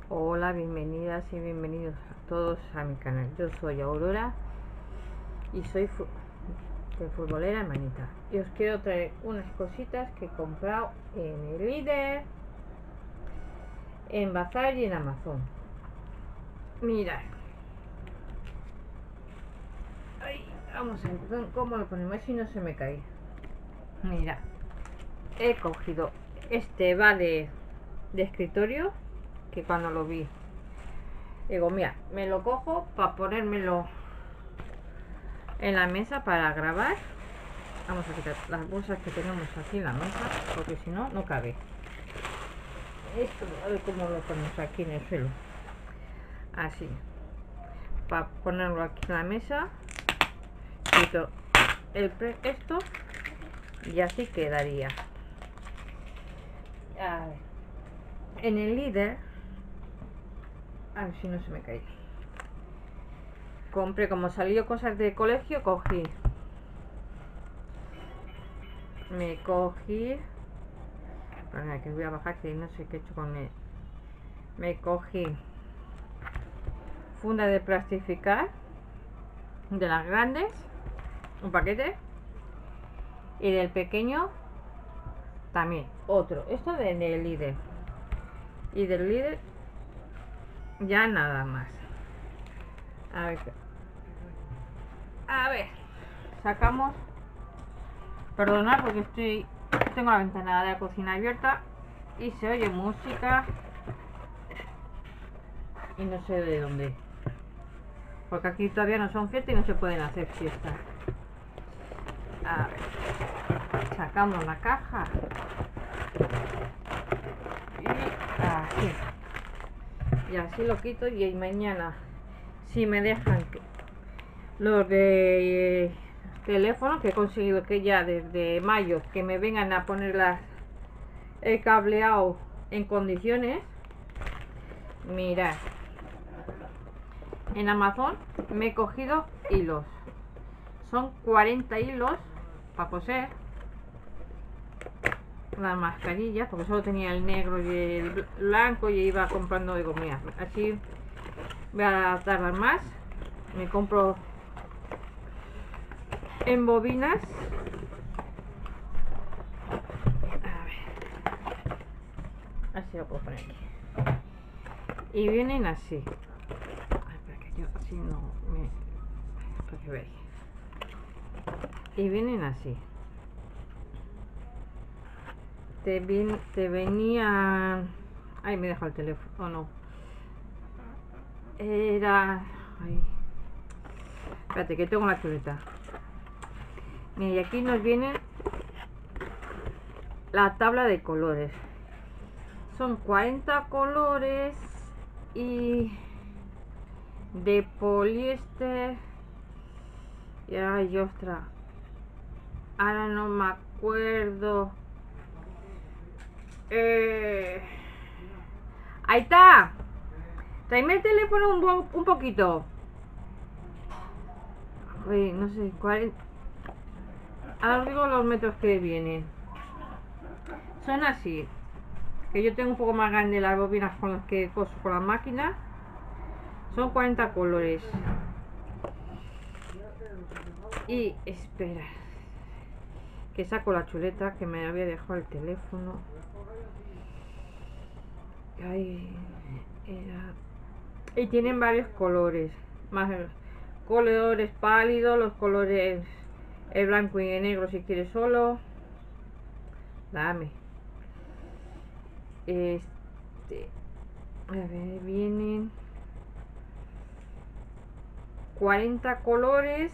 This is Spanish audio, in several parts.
Hola, bienvenidas y bienvenidos a todos a mi canal. Yo soy Aurora y soy de Futbolera Hermanita. Y os quiero traer unas cositas que he comprado en el Líder, en Bazar y en Amazon. Mirad. Ay, vamos a ver cómo lo ponemos si no se me cae. Mira, he cogido este vale de escritorio que cuando lo vi digo, mira, me lo cojo para ponérmelo en la mesa para grabar. Vamos a quitar las bolsas que tenemos aquí en la mesa porque si no, no cabe. Esto, a ver cómo lo ponemos aquí en el suelo. Así. Para ponerlo aquí en la mesa. Quito esto y así quedaría. A ver. En el Líder, a ver si no se me cae. Compré, como salió cosas de colegio, me cogí. Bueno, que voy a bajar que no sé qué he hecho con él. Me cogí funda de plastificar de las grandes, un paquete, y del pequeño también otro. Esto del Líder, y del Líder ya nada más. A ver, sacamos. Perdonad porque tengo la ventana de la cocina abierta y se oye música y no sé de dónde, porque aquí todavía no son fiestas y no se pueden hacer fiestas. A ver, sacamos la caja y así lo quito. Y mañana, si me dejan los de teléfono, que he conseguido que ya desde mayo que me vengan a poner el cableado en condiciones. Mirad, en Amazon me he cogido hilos. Son 40 hilos para coser la mascarilla, porque solo tenía el negro y el blanco y iba comprando. Digo, mira, así voy a tardar más. Me compro en bobinas. A ver, así lo puedo poner aquí. Y vienen así. Ay, para que yo así no me... para que veáis. Y vienen así. Te venía... Ay, me he dejado el teléfono. Oh, no. Era... Ay. Espérate, que tengo la chuleta. Mira, y aquí nos viene la tabla de colores. Son 40 colores y de poliéster. Y ay, ostras, ahora no me acuerdo. Ahí está. Tráeme el teléfono un poquito. Uy, no sé cuál. Ahora os digo los metros que vienen. Son así. Que yo tengo un poco más grande las bobinas con las que coso con la máquina. Son 40 colores. Y espera, que saco la chuleta, que me había dejado el teléfono. Ay, y tienen varios colores, más colores pálidos, los colores, el blanco y el negro si quieres solo. Dame. A ver, vienen 40 colores.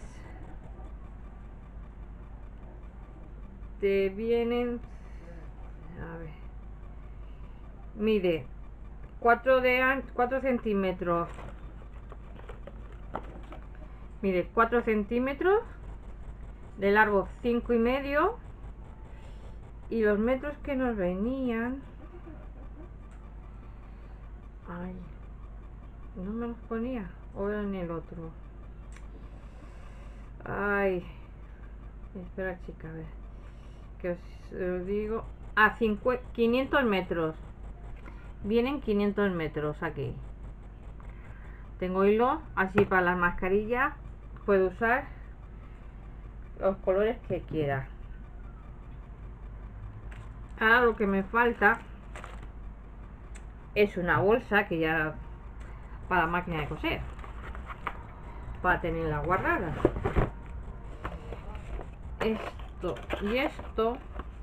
Te vienen, a ver, mide 4 centímetros. Mide 4 centímetros, de largo 5,5, y los metros que nos venían, ay, no me los ponía, o en el otro. Ay, espera, chica, a ver, que os lo digo. 500 metros. vienen 500 metros aquí. Tengo hilo así para las mascarillas. Puedo usar los colores que quiera. Ahora lo que me falta es una bolsa que ya para la máquina de coser, para tenerla guardada. Esto y esto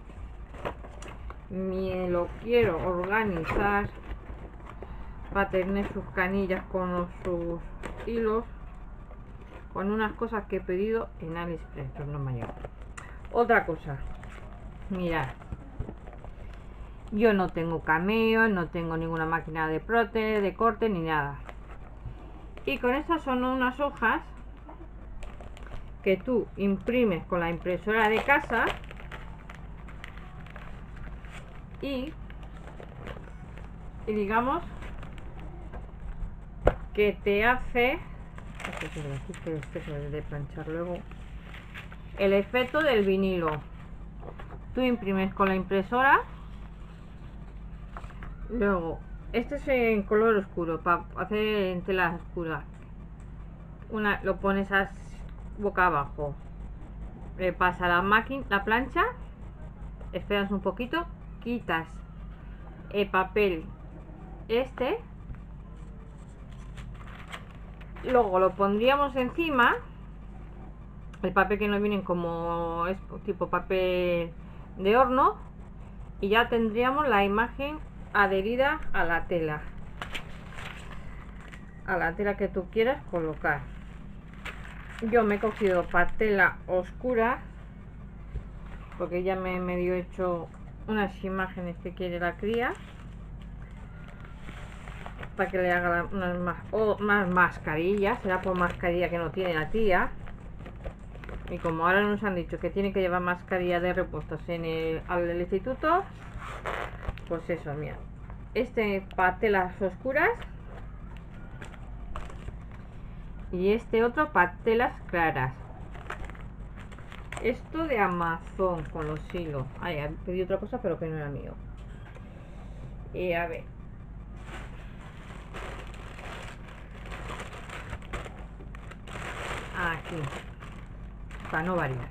me lo quiero organizar para tener sus canillas con sus hilos, con unas cosas que he pedido en AliExpress, pero no me ha llegado. Otra cosa, mirad, yo no tengo Cameo, no tengo ninguna máquina de prote, de corte ni nada. Y con estas son unas hojas que tú imprimes con la impresora de casa y digamos que te hace, esto se debe de planchar luego, el efecto del vinilo. Tú imprimes con la impresora, luego este es en color oscuro para hacer en tela oscura. Lo pones boca abajo, le pasa la máquina, la plancha, esperas un poquito, quitas el papel este, luego lo pondríamos encima, el papel que nos vienen como es tipo papel de horno, y ya tendríamos la imagen adherida a la tela que tú quieras colocar. Yo me he cogido para tela oscura porque ya me he medio hecho unas imágenes que quiere la cría, para que le haga más mascarillas. Será por mascarilla que no tiene la tía, y como ahora nos han dicho que tiene que llevar mascarilla de repuestos al del instituto, pues eso, mira, este para telas oscuras y este otro para telas claras. Esto de Amazon con los hilos. Ay, pedí otra cosa pero que no era mío. Y a ver, aquí, para no variar.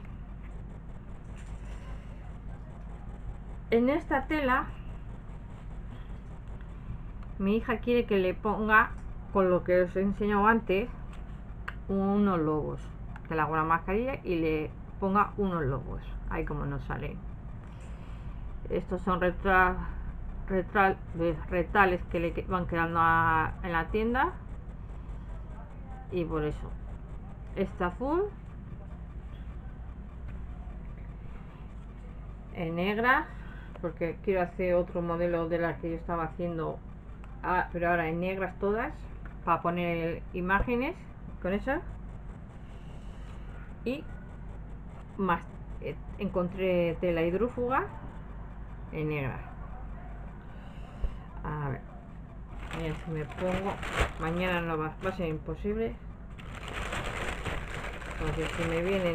En esta tela mi hija quiere que le ponga, con lo que os he enseñado antes, unos logos, que le haga una mascarilla y le ponga unos logos. Ahí como nos sale. Estos son retales que le van quedando en la tienda, y por eso este azul, en negra, porque quiero hacer otro modelo de la que yo estaba haciendo, pero ahora en negras todas, para poner imágenes con esas. Y más, encontré tela hidrófuga en negra. A ver, mira, si me pongo, mañana no va a ser imposible, porque si me vienen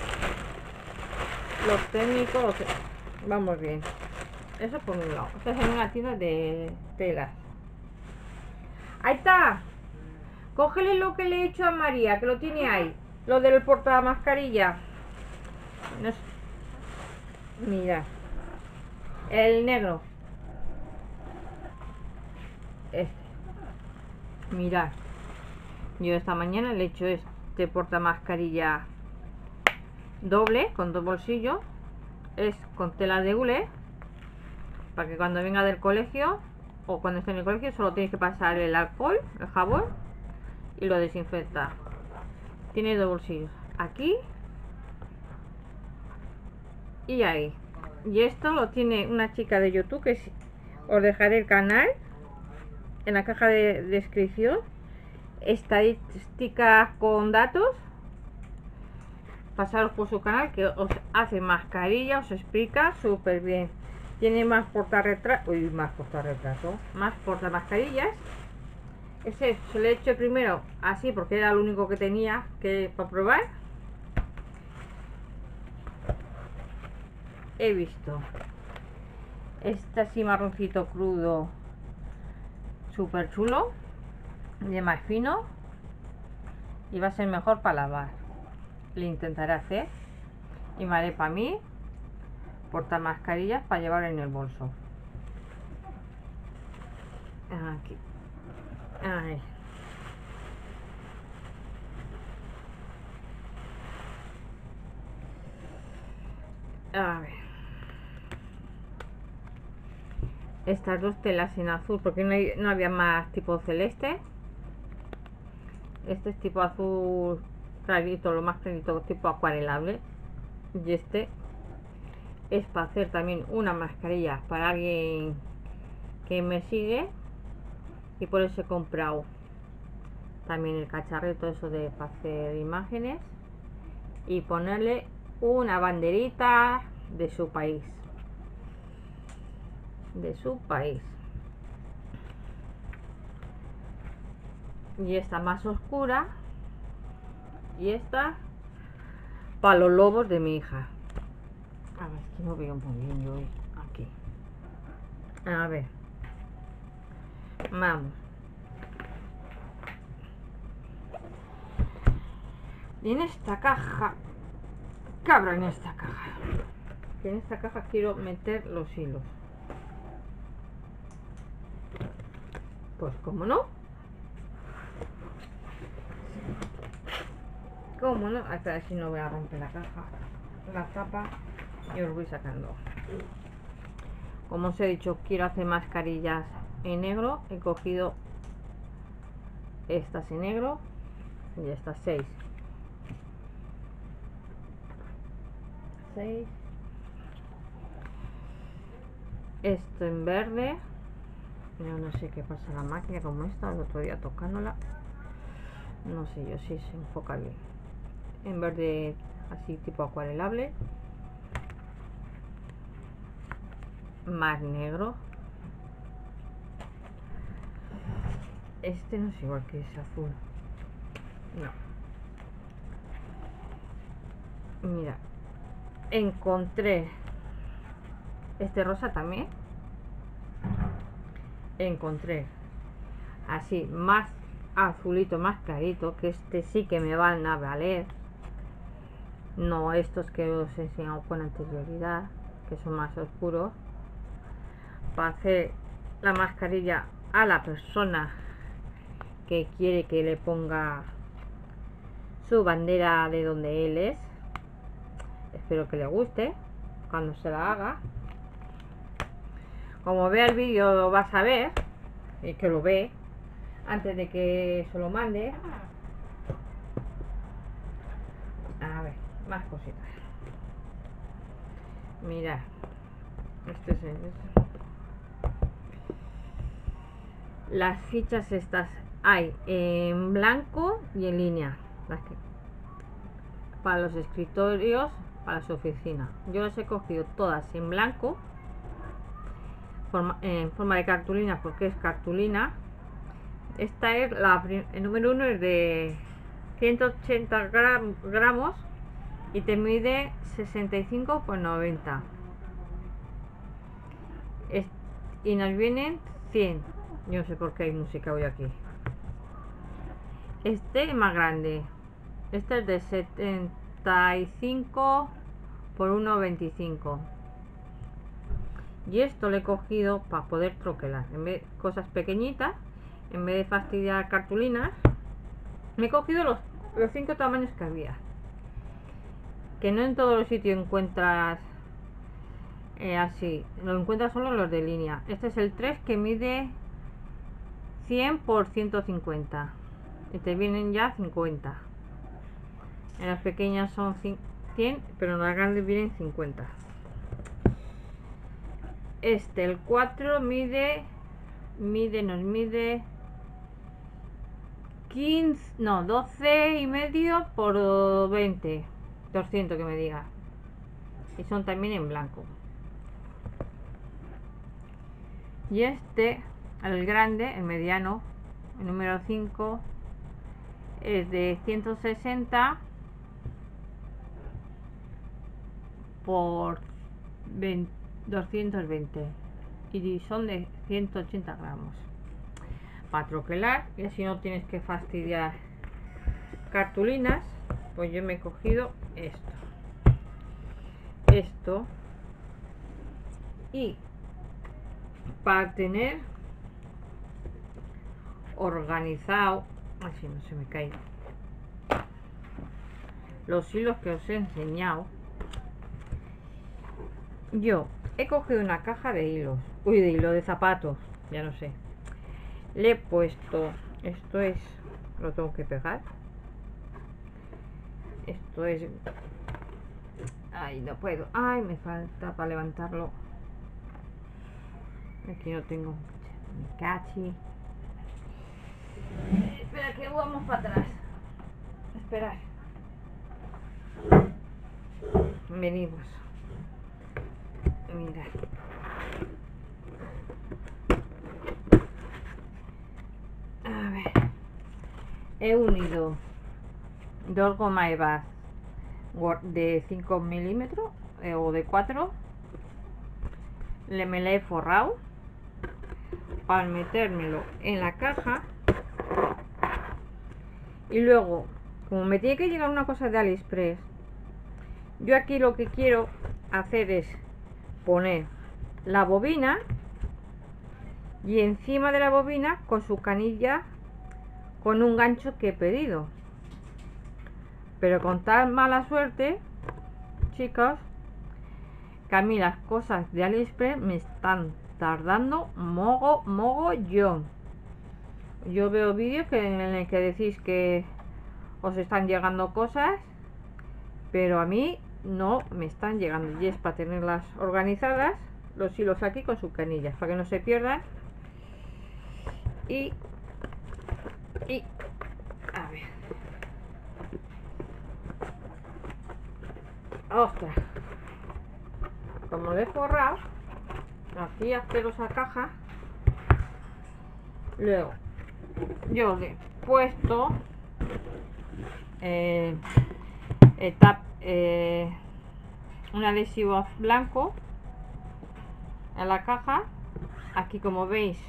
los técnicos, vamos bien. Eso por un lado. Esto es en una tienda de telas. Ahí está. Cógele lo que le he hecho a María, que lo tiene ahí, lo del portamascarilla. No sé. Mira, el negro, este, mirad, yo esta mañana le he hecho este portamascarilla doble con dos bolsillos, es con tela de hule, para que cuando venga del colegio o cuando esté en el colegio solo tienes que pasar el alcohol, el jabón, y lo desinfecta. Tiene dos bolsillos, aquí y ahí. Y esto lo tiene una chica de YouTube, que os dejaré el canal en la caja de descripción, estadísticas con datos. Pasaros por su canal, que os hace mascarilla, os explica súper bien. Tiene más portarretratos, más portamascarillas. Ese se lo he hecho primero así porque era lo único que tenía para probar. He visto este así marroncito crudo, súper chulo, de más fino, y va a ser mejor para lavar. Le intentaré hacer y me haré para mí portar mascarillas para llevar en el bolso. Aquí. Ahí. A ver. Estas dos telas en azul, porque no había más tipo celeste. Este es tipo azul clarito, lo más clarito, tipo acuarelable. Y este es para hacer también una mascarilla para alguien que me sigue, y por eso he comprado también el cacharrito eso de para hacer imágenes y ponerle una banderita de su país, y esta más oscura, y esta para los lobos de mi hija. A ver, es que no veo muy bien yo aquí. A ver, vamos. Y en esta caja, ¿qué habrá en esta caja? Que en esta caja quiero meter los hilos. Pues como no. ¿Cómo no? A ver si no voy a romper la caja, la tapa, y os voy sacando. Como os he dicho, quiero hacer mascarillas en negro. He cogido estas en negro y estas 6. Esto en verde. Yo no sé qué pasa a la máquina como esta, el otro día tocándola. No sé yo si se enfoca bien. En verde así tipo acuarelable. Más negro. Este no es igual que ese azul. No. Mira. Encontré este rosa también. Encontré así más azulito, más clarito, que este sí que me van a valer. No estos que os he enseñado con anterioridad, que son más oscuros, para hacer la mascarilla a la persona que quiere que le ponga su bandera de donde él es. Espero que le guste cuando se la haga. Como vea el vídeo lo vas a ver, y que lo ve antes de que se lo mande. A ver, más cositas. Mira, este es las fichas estas hay en blanco y en línea, para los escritorios, para su oficina. Yo las he cogido todas en blanco, en forma de cartulina, porque es cartulina. Esta es el número 1, es de 180 gramos y te mide 65 por 90. Y nos vienen 100. Yo no sé por qué hay música hoy aquí. Este es más grande. Este es de 75 por 1,25. Y esto lo he cogido para poder troquelar. En vez de cosas pequeñitas, en vez de fastidiar cartulinas, me he cogido los 5 tamaños que había. Que no en todos los sitios encuentras así. Lo encuentras solo los de línea. Este es el 3, que mide 100 por 150. Y te vienen ya 50. En las pequeñas son 100, pero en las grandes vienen 50. Este, el 4, nos mide 15, no, 12,5 por 20. 200 que me diga. Y son también en blanco. Y este, el grande, el mediano, el número 5, es de 160 por 220 y son de 180 gramos. para troquelar, y así no tienes que fastidiar cartulinas. Pues yo me he cogido esto y para tener organizado, así no se me cae, los hilos que os he enseñado, yo he cogido una caja de hilos, de hilo de zapatos, ya no sé, le he puesto, esto es, lo tengo que pegar, esto es, ay, no puedo, ay, me falta para levantarlo, aquí no tengo mi cachi, espera que vamos para atrás, esperad, venimos, mirad, a ver, he unido dos gomas Evas de 5 milímetros o de 4, me la he forrado para metérmelo en la caja, y luego, como me tiene que llegar una cosa de AliExpress, yo aquí lo que quiero hacer es poner la bobina, y encima de la bobina con su canilla con un gancho que he pedido, pero con tal mala suerte, chicos, que a mí las cosas de AliExpress me están tardando mogollón. Yo veo vídeos en el que decís que os están llegando cosas, pero a mí no me están llegando, y es para tenerlas organizadas, los hilos aquí con sus canillas para que no se pierdan. Y a ver, ostras, como lo he forrado, aquí asquerosa caja, luego yo le he puesto un adhesivo blanco en la caja. Aquí, como veis,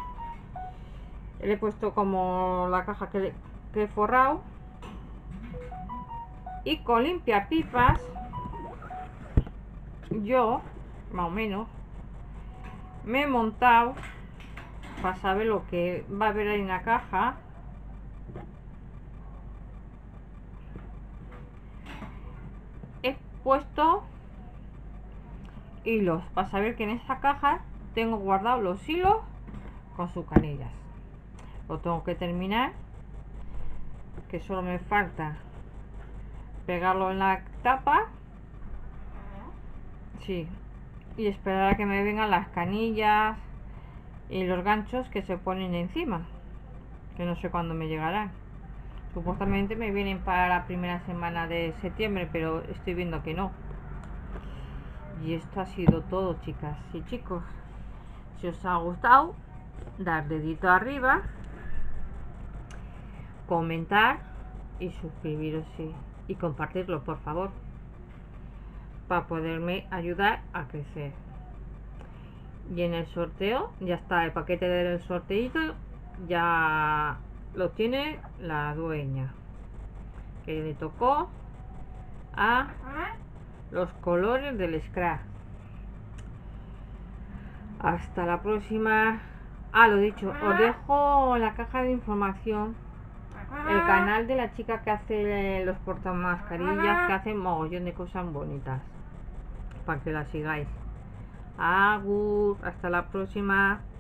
le he puesto como la caja que he forrado, y con limpiapipas yo más o menos me he montado para saber lo que va a haber ahí en la caja. He puesto hilos para saber que en esta caja tengo guardado los hilos con sus canillas. Lo tengo que terminar, que solo me falta pegarlo en la tapa, sí, y esperar a que me vengan las canillas y los ganchos que se ponen encima, que no sé cuándo me llegarán. Supuestamente me vienen para la primera semana de septiembre, pero estoy viendo que no. Y esto ha sido todo, chicas y chicos. Si os ha gustado, dar dedito arriba, comentar y suscribiros, y compartirlo, por favor, para poderme ayudar a crecer. Y en el sorteo ya está el paquete del sorteito, ya lo tiene la dueña, que le tocó a los colores del scrap. Hasta la próxima. Lo dicho, os dejo en la caja de información el canal de la chica que hace los portamascarillas, que hace mogollón de cosas bonitas, para que la sigáis. Agur, hasta la próxima.